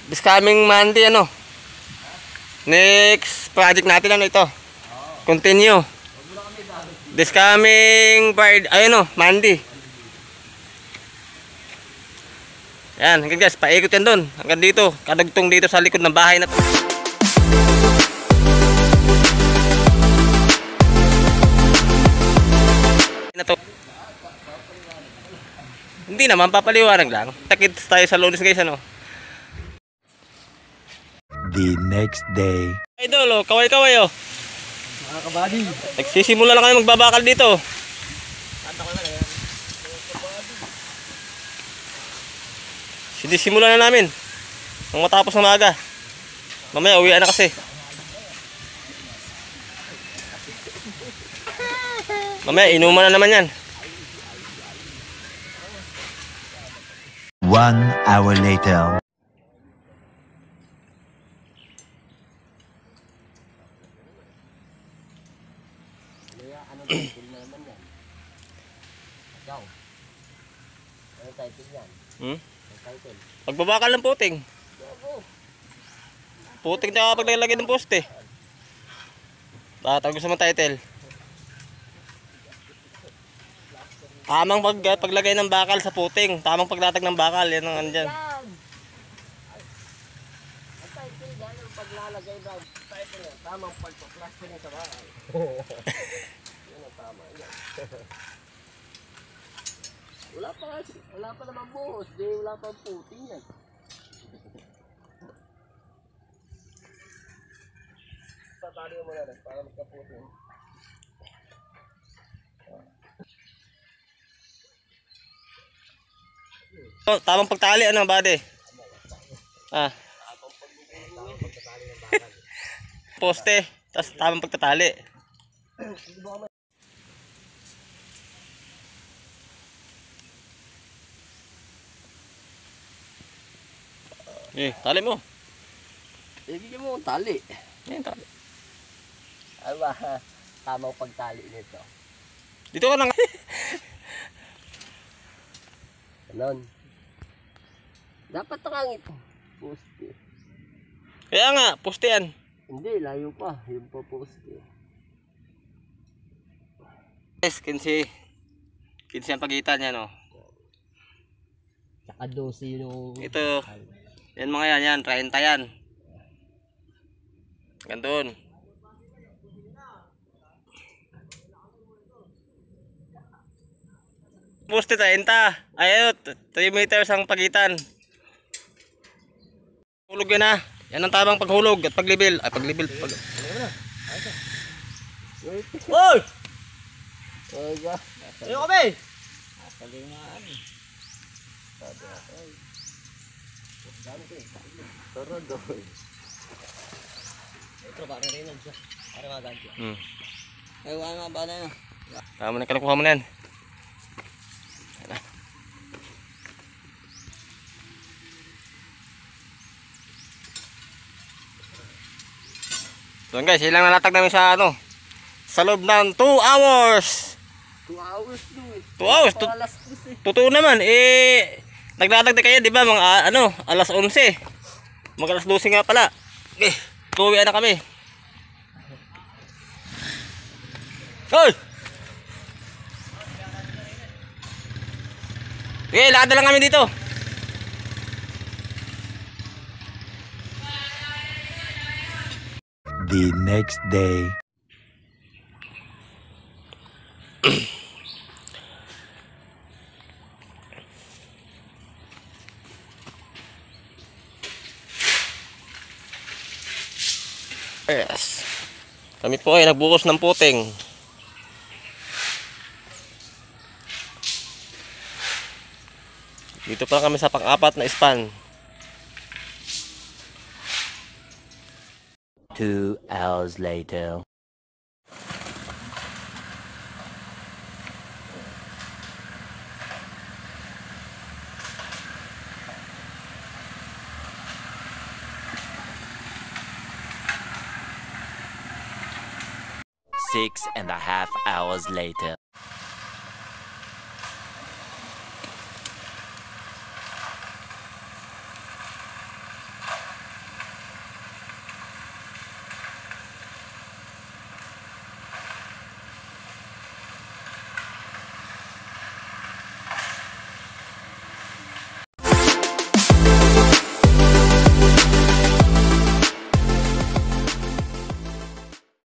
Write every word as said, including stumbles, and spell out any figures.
this coming Monday, ano? Next project natin, ano ito? Continue. This coming Friday, ayun, no, Monday. Yan, hanggang guys, paikot yan doon. Hanggang dito, kadugtong dito sa likod ng bahay na to. Na to. Hindi naman, papaliwanag lang. Takit tayo sa Lunes guys, ano? The next day. Idol, oh, kaway-kaway, oh. Mga kabady. Nagsisimula lang kami magbabakal dito. Sinisimula na namin. Nang matapos ng maaga. Mamaya uwian na kasi. Mamaya inuman na naman yan. One hour later. Ano title na naman yan? Ikaw. Ano title yan? Hmm? Ano title? Pagbabakal ng puting. Puting na paglalagay ng poste. Tatawag sa mga title. Tamang pag, paglagay ng bakal sa puting. Tamang paglatag ng bakal. Yan ang andyan. Ang title yan, ang paglalagay ng title yan. Tamang pagpaplaster sa bakal. Yan ang tama yan. Wala pa, wala pa naman buhos. Di wala pa puting yan. Tatali mo na rin para magkaputing. Oh, tamang pagtali, ano, bade? Ah. Poste, tapos tamang pagtatali. Eh, tali mo. Ibigyan mo ang tali. Yan, tali. Ano ba? Tamang pagtali nito. Dito ka lang. Ganon. Dapat nakangit. Poste. Kaya nga, poste yan. Hindi, layo pa. Yung pa poste. Guys, kinsi. Kinsi ang pagitan yan, oh. Saka dosi yung... Ito. Yan mga yan, yan. thirty yan. Ganun. Poste thirty. Ayun, three meters ang pagitan. Hulog yan, ha. Yan ang tamang paghulog at paglibil. Ay, paglibil. Pag... Oy! Oy, ga. Ayun kami. Kalingaan. Tara doon. Ito ba rin rin siya? Para maganti. Hmm. Ay, wala nga ba na yun? Tama na, kinukuha mo na yan. So guys, ilang nalatag namin sa ano? Sa loob ng two hours. two hours doon eh. two hours? Para alas dos eh. Totoo naman, eh, naglatag na kayo, di ba? Mga ah, ano, alas eleven. Mag alas twelve nga pala. Eh, tuwian na kami. Hoy! Okay, lakad na lang kami dito. The next day. Yes. Kami po ay nagbukas ng puting. Dito pa kami sa pang-apat na span. Two hours later. Six and a half hours later.